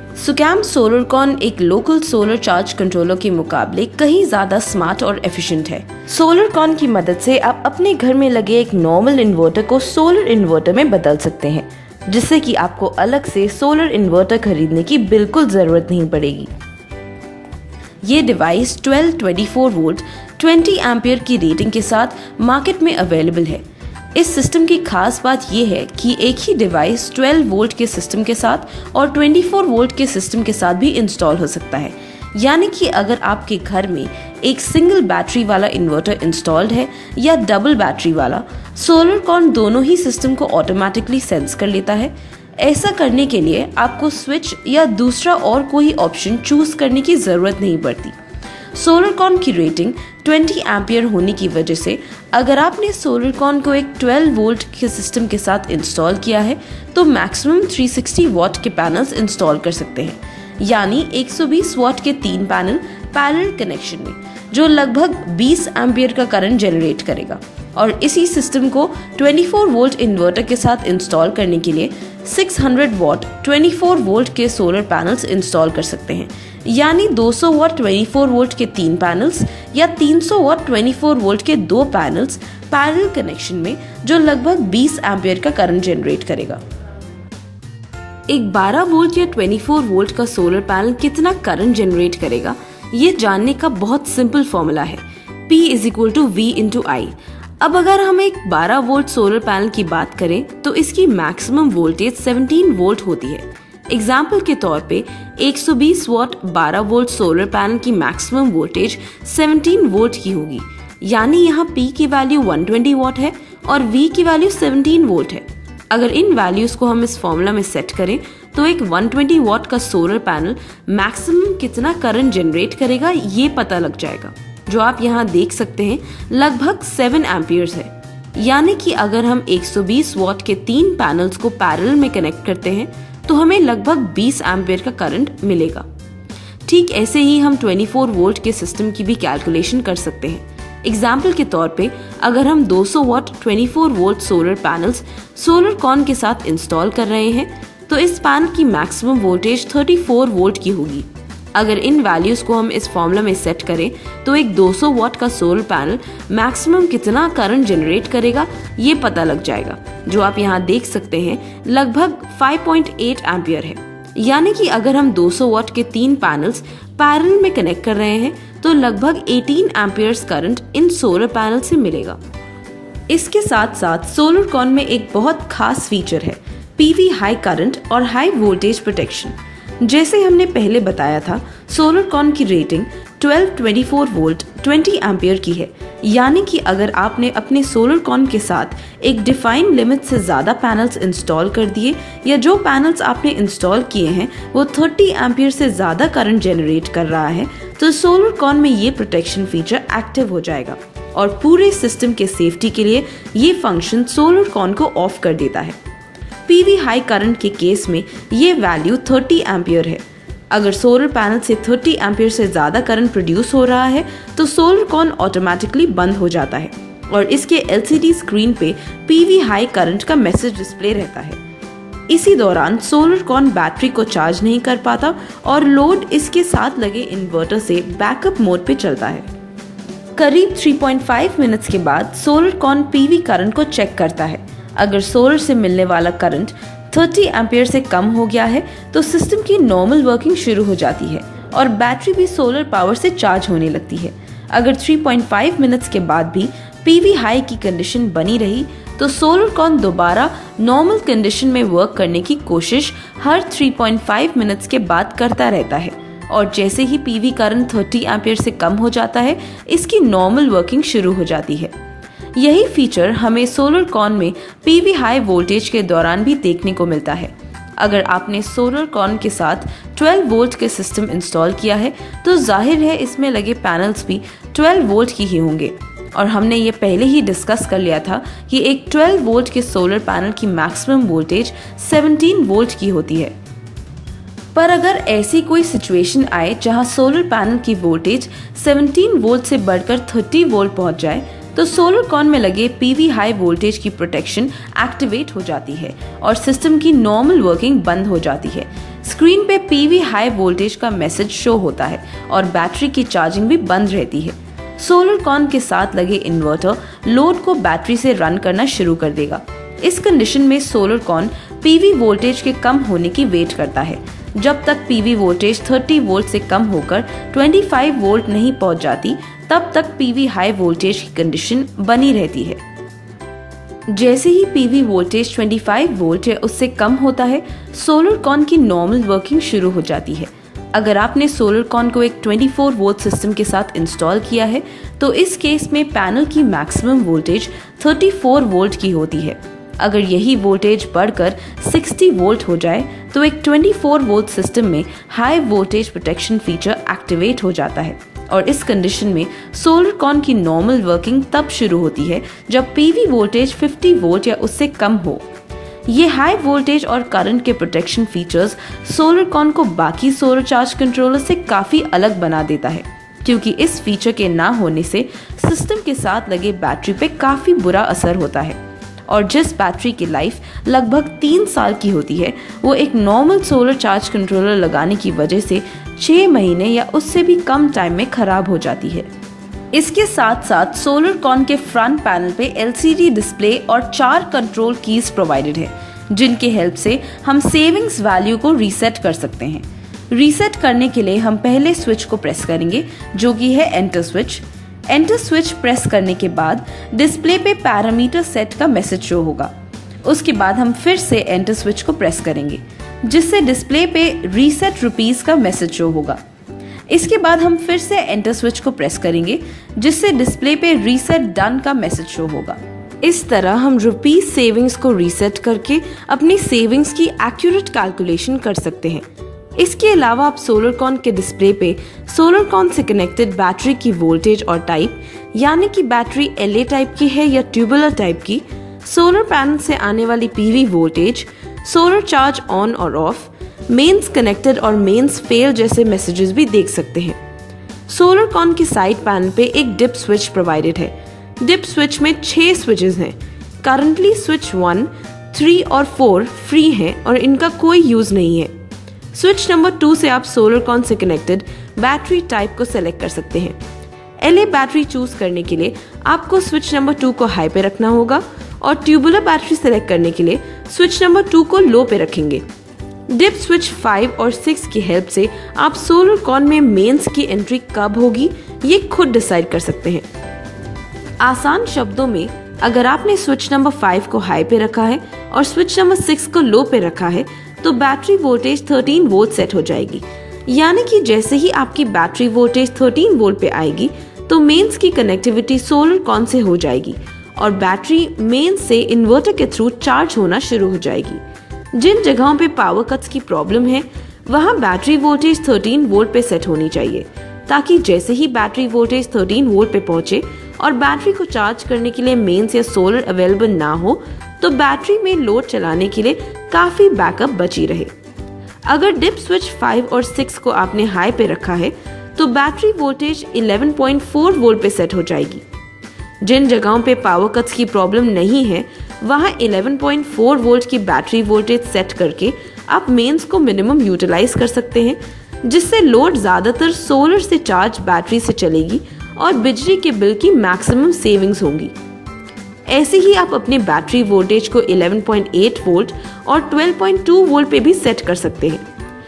सुकैम सोलरकॉन एक local solar charge controller के मुकाबले कहीं ज्यादा स्मार्ट और एफिशिएंट है। सोलरकॉन की मदद से आप अपने घर में लगे एक नॉर्मल इन्वर्टर को सोलर इन्वर्टर में बदल सकते हैं, जिससे कि आपको अलग से सोलर इन्वर्टर खरीदने की बिल्कुल जरूरत नहीं पड़ेगी। ये डिवाइस 12-24 वोल्ट 20 एम्पियर की रेटिंग के साथ मार्केट में अवेलेबल है। इस सिस्टम की खास बात यह है कि एक ही डिवाइस 12 वोल्ट के सिस्टम के साथ और 24 वोल्ट के सिस्टम के साथ भी इंस्टॉल हो सकता है। यानी कि अगर आपके घर में एक सिंगल बैटरी वाला इन्वर्टर इंस्टॉल्ड है या डबल बैटरी वाला, सोलरकॉन दोनों ही सिस्टम को ऑटोमेटिकली सेंस कर लेता है। ऐसा करने के लिए आपको स्विच या दूसरा और कोई ऑप्शन चूज करने की जरूरत नहीं पड़ती। सोलरकॉन की रेटिंग 20 एम्पियर होने की वजह से अगर आपने सोलरकॉन को एक 12 वोल्ट के सिस्टम के साथ इंस्टॉल किया है तो मैक्सिमम 360 वॉट के पैनल्स इंस्टॉल कर सकते हैं, यानी 120 वॉट के 3 पैनल पैरेलल कनेक्शन में, जो लगभग 20 एम्पियर का करंट जनरेट करेगा। और इसी सिस्टम को 24 वोल्ट इन्वर्टर के साथ इंस्टॉल करने के लिए 600 वॉट 24 वोल्ट के सोलर पैनल्स इंस्टॉल कर सकते हैं, यानी 200 वॉट 24 वोल्ट के 3 पैनल्स या 300 वॉट 24 वोल्ट के 2 पैनल्स पैरेलल कनेक्शन में, जो लगभग 20 एम्पियर का करंट जनरेट करेगा। एक 12 वोल्ट या 24 वोल्ट का सोलर पैनल कितना करंट जनरेट करेगा, ये जानने का बहुत सिंपल फॉर्मूला है, P = V × I। अब अगर हम एक 12 वोल्ट सोलर पैनल की बात करें तो इसकी मैक्सिमम वोल्टेज 17 वोल्ट होती है। एग्जाम्पल के तौर पे 120 वॉट 12 वोल्ट सोलर पैनल की मैक्सिमम वोल्टेज 17 वोल्ट की होगी, यानी यहाँ P की वैल्यू 120 वॉट है और V की वैल्यू 17 वोल्ट है। अगर इन वैल्यूज को हम इस फॉर्मूला में सेट करें तो एक 120 वॉट का सोलर पैनल मैक्सिमम कितना करंट जनरेट करेगा ये पता लग जाएगा, जो आप यहाँ देख सकते हैं लगभग 7 एम्पियर्स है। यानी कि अगर हम 120 वॉट के 3 पैनल्स को पैरेलल में कनेक्ट करते हैं तो हमें लगभग 20 एम्पियर का करंट मिलेगा। ठीक ऐसे ही हम 24 वोल्ट के सिस्टम की भी कैलकुलेशन कर सकते हैं। एग्जाम्पल के तौर पे अगर हम 200 watt 24 volt solar panels SolarCon के साथ इंस्टॉल कर रहे हैं तो इस पैनल की मैक्सिमम वोल्टेज 34 वोल्ट की होगी। अगर इन वैल्यूज को हम इस फॉर्मूला में सेट करें तो एक 200 वॉट का सोलर पैनल मैक्सिमम कितना करंट जनरेट करेगा ये पता लग जाएगा, जो आप यहाँ देख सकते हैं लगभग 5.8 एम्पियर है। यानी कि अगर हम 200 वॉट के 3 पैनल्स पैरेलल में कनेक्ट कर रहे हैं तो लगभग 18 एम्पियर्स करंट इन सोलर पैनल से मिलेगा। इसके साथ साथ सोलरकॉन में एक बहुत खास फीचर है, PV हाई करंट और हाई वोल्टेज प्रोटेक्शन। जैसे हमने पहले बताया था, सोलरकॉन की रेटिंग 12-24 वोल्ट 20 एम्पियर की है, यानी कि अगर आपने अपने सोलरकॉन के साथ एक डिफाइंड लिमिट से ज्यादा पैनल्स इंस्टॉल कर दिए या जो पैनल्स आपने इंस्टॉल किए हैं वो 30 एम्पियर से ज्यादा करंट जनरेट कर रहा है, तो सोलरकॉन में ये प्रोटेक्शन फीचर एक्टिव हो जाएगा और पूरे सिस्टम के सेफ्टी के लिए ये फंक्शन सोलरकॉन को ऑफ कर देता है। PV हाई करंट के केस में ये वैल्यू 30 एम्पियर है। अगर सोलर पैनल से 30 एम्पियर से ज्यादा करंट प्रोड्यूस हो रहा है तो सोलरकॉन ऑटोमेटिकली बंद हो जाता है और इसके LCD स्क्रीन पे PV हाई करंट का मैसेज डिस्प्ले रहता है। इसी दौरान सोलरकॉन बैटरी को चार्ज नहीं कर पाता और लोड इसके साथ लगे इन्वर्टर से बैकअप मोड पे चलता है। करीब 3.5 मिनट्स के बाद सोलरकॉन PV करंट को चेक करता है। अगर सोलर से मिलने वाला करंट 30 एम्पियर से कम हो गया है तो सिस्टम की नॉर्मल वर्किंग शुरू हो जाती है और बैटरी भी सोलर पावर से चार्ज होने लगती है। अगर 3.5 मिनट्स के बाद भी PV हाई की कंडीशन बनी रही तो सोलरकॉन दोबारा नॉर्मल कंडीशन में वर्क करने की कोशिश हर 3.5 मिनट्स के बाद करता रहता है और जैसे ही PV करंट 30 एम्पियर से कम हो जाता है इसकी नॉर्मल वर्किंग शुरू हो जाती है। यही फीचर हमें सोलरकॉन में PV हाई वोल्टेज के दौरान भी देखने को मिलता है। अगर आपने सोलरकॉन के साथ 12 वोल्ट के सिस्टम इंस्टॉल किया है तो जाहिर है इसमें लगे पैनल्स भी 12 वोल्ट की ही होंगे और हमने ये पहले ही डिस्कस कर लिया था कि एक 12 वोल्ट के सोलर पैनल की मैक्सिमम वोल्टेज 17 वोल्ट की होती है। पर अगर ऐसी कोई सिचुएशन आए जहां सोलर पैनल की वोल्टेज 17 वोल्ट से बढ़कर 30 वोल्ट पहुंच जाए तो सोलर कॉन में लगे पीवी हाई वोल्टेज की प्रोटेक्शन एक्टिवेट हो जाती है और सिस्टम की नॉर्मल वर्किंग बंद हो जाती है। स्क्रीन पे पीवी हाई वोल्टेज का मैसेज शो होता है और बैटरी की चार्जिंग भी बंद रहती है। सोलर कॉन के साथ लगे इन्वर्टर लोड को बैटरी से रन करना शुरू कर देगा। इस कंडीशन में सोलर कॉन पीवी वोल्टेज के कम होने की वेट करता है। जब तक पीवी वोल्टेज 30 वोल्ट से कम होकर 25 वोल्ट नहीं पहुंच जाती, तब तक पीवी हाई वोल्टेज की कंडीशन बनी रहती है। जैसे ही पीवी वोल्टेज 25 वोल्ट या उससे कम होता है, सोलर कॉन की नॉर्मल वर्किंग शुरू हो जाती है। अगर आपने सोलर कॉन को एक 24 वोल्ट सिस्टम के साथ इंस्टॉल किया है, तो इस केस में पैनल की मैक्सिमम वोल्टेज 34 वोल्ट की होती है। अगर यही वोल्टेज बढ़कर 60 वोल्ट हो जाए, तो एक 24 वोल्ट सिस्टम में high voltage protection feature activate हो जाता है और इस कंडीशन में सोलर कॉन की नॉर्मल वर्किंग तब शुरू होती है जब पीवी वोल्टेज 50 वोल्ट या उससे कम हो। ये हाई वोल्टेज और करंट के प्रोटेक्शन फीचर्स सोलर कॉन को बाकी सोलर चार्ज कंट्रोलर से काफी अलग बना देता है, क्योंकि इस फीचर के ना होने से सिस्टम के साथ लगे बैटरी पे काफी बुरा असर होता है और जिस बैटरी की लाइफ लगभग 3 साल की होती है, वो एक नॉर्मल सोलर चार्ज कंट्रोलर लगाने की वजह से 6 महीने या उससे भी कम टाइम में खराब हो जाती है। इसके साथ साथ सोलर कॉन के फ्रंट पैनल पे LCD डिस्प्ले और 4 कंट्रोल कीज प्रोवाइडेड है, जिनके हेल्प से हम सेविंग्स वैल्यू को रीसेट कर सकते हैं। रीसेट करने के लिए हम पहले स्विच को प्रेस करेंगे, जो कि है enter switch. Enter switch press करने के बाद डिस्प्ले पे पैरामीटर सेट का मैसेज शो होगा। उसके बाद हम फिर से एंटर स्विच को प्रेस करेंगे, जिससे डिस्प्ले पे रीसेट रुपीस का मैसेज शो होगा। इसके बाद हम फिर से एंटर स्विच को प्रेस करेंगे, जिससे डिस्प्ले पे रीसेट डन का मैसेज शो होगा। इस तरह हम रुपीस सेविंग्स को रीसेट करके अपनी सेविंग्स की एक्यूरेट कैलकुलेशन कर सकते हैं। इसके अलावा आप सोलर कॉन के डिस्प्ले पे सोलर कॉन से कनेक्टेड बैटरी की वोल्टेज और टाइप, यानी कि बैटरी LA टाइप की है या ट्यूबुलर टाइप की, सोलर पैनल से आने वाली PV voltage, solar charge on और ऑफ, मेंस कनेक्टेड और मेंस फेल जैसे मैसेजेस भी देख सकते हैं। सोलर कॉन की साइड पैनल पे एक डिप स्विच प्रोवाइडेड है। डिप स्विच में 6 स्विचेस हैं। करंटली स्विच 1, 3 और 4 फ्री हैं और इनका कोई यूज नहीं है। स्विच नंबर 2 से आप सोलर कॉन से कनेक्टेड बैटरी टाइप को सेलेक्ट कर सकते हैं। LA बैटरी चूज करने के लिए आपको स्विच नंबर 2 को हाई पे रखना होगा और ट्यूबुलर बैटरी सेलेक्ट करने के लिए स्विच नंबर 2 को लो पे रखेंगे। डिप स्विच 5 और 6 की हेल्प से आप सोलर कॉन में मेंस की एंट्री कब होगी, ये खुद डिसाइड कर सकते हैं। आसान शब्दों में, अगर आपने स्विच नंबर 5 को हाई पे रखा है और स्विच नंबर 6 को लो पे रखा है, तो बैटरी वोल्टेज 13 वोल्ट सेट हो जाएगी। यानी कि जैसे ही आपकी बैटरी वोल्टेज 13 वोल्ट पे आएगी, तो मेंस की कनेक्टिविटी सोलर कॉन से हो जाएगी और बैटरी मेंस से इन्वर्टर के थ्रू चार्ज होना शुरू हो जाएगी। जिन जगहों पे पावर कट्स की प्रॉब्लम है, वहां बैटरी वोल्टेज 13 वोल्ट पे सेट होनी चाहिए, ताकि जैसे ही बैटरी वोल्टेज 13 वोल्ट पे पहुंचे और बैटरी को चार्ज करने के लिए मेंस या सोलर अवेलेबल ना हो, तो बैटरी में लोड चलाने के लिए काफी बैकअप बची रहे। अगर डिप स्विच 5 और 6 को आपने हाई पे रखा है, तो बैटरी वोल्टेज 11.4 वोल्ट पे सेट हो जाएगी। जिन जगहों पे पावर कट्स की प्रॉब्लम नहीं है, वहां 11.4 वोल्ट की बैटरी वोल्टेज सेट करके आप मेंस को मिनिमम यूटिलाइज कर सकते हैं, जिससे लोड ज्यादातर सोलर से चार्ज बैटरी से चलेगी और बिजली के बिल की मैक्सिमम सेविंग्स होंगी। ऐसे ही आप अपने बैटरी वोल्टेज को 11.8 वोल्ट और 12.2 वोल्ट पे भी सेट कर सकते हैं।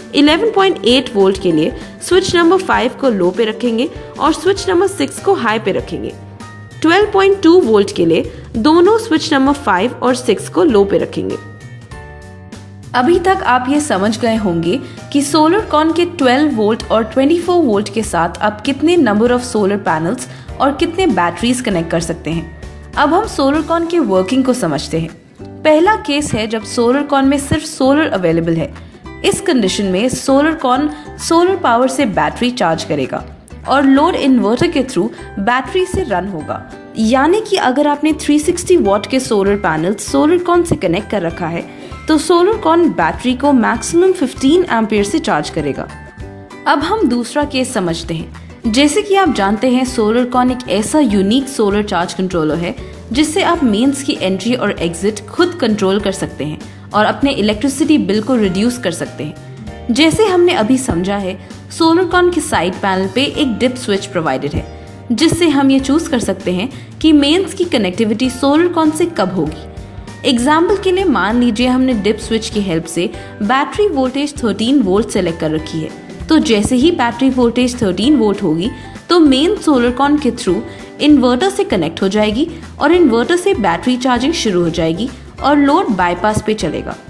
11.8 वोल्ट के लिए स्विच नंबर 5 को लो पे रखेंगे और स्विच नंबर 6 को हाई पे रखेंगे। 12.2 वोल्ट के लिए दोनों स्विच नंबर 5 और 6 को लो पे रखेंगे। अभी तक आप ये समझ गए होंगे कि सोलर कॉन के 12 वोल्ट और 24 वोल्ट के साथ आप कितने नंबर ऑफ सोलर पैनल्स और कितने बैटरीज कनेक्ट कर सकते हैं। अब हम सोलर कॉन के वर्किंग को समझते हैं। पहला केस है जब सोलर कॉन में सिर्फ सोलर अवेलेबल है। इस कंडीशन में सोलर कॉन सोलर पावर से बैटरी चार्ज करेगा और लोड इन्वर्टर के थ्रू बैटरी से रन होगा। यानी कि अगर आपने 360 वॉट के सोलर पैनल सोलर कॉन से कनेक्ट कर रखा है, तो सोलर कॉन बैटरी को मैक्सिमम 15 एम्पियर से चार्ज करेगा। अब हम दूसरा केस समझते हैं, जैसे कि आप जानते हैं, SolarCon एक ऐसा यूनिक सोलर चार्ज कंट्रोलर है जिससे आप मेंस की एंट्री और एग्जिट खुद कंट्रोल कर सकते हैं और अपने इलेक्ट्रिसिटी बिल को रिड्यूस कर सकते हैं। जैसे हमने अभी समझा है, SolarCon के साइड पैनल पे एक डिप स्विच प्रोवाइडेड है जिससे हम ये चूज कर सकते हैं कि मेंस की कनेक्टिविटी SolarCon से कब होगी। एग्जाम्पल के लिए मान लीजिए हमने डिप स्विच की हेल्प से बैटरी वोल्टेज 13 वोल्ट सेलेक्ट कर रखी है, तो जैसे ही बैटरी वोल्टेज 13 वोल्ट होगी तो मेन SolarCon के थ्रू इन्वर्टर से कनेक्ट हो जाएगी और इन्वर्टर से बैटरी चार्जिंग शुरू हो जाएगी और लोड बाईपास पे चलेगा।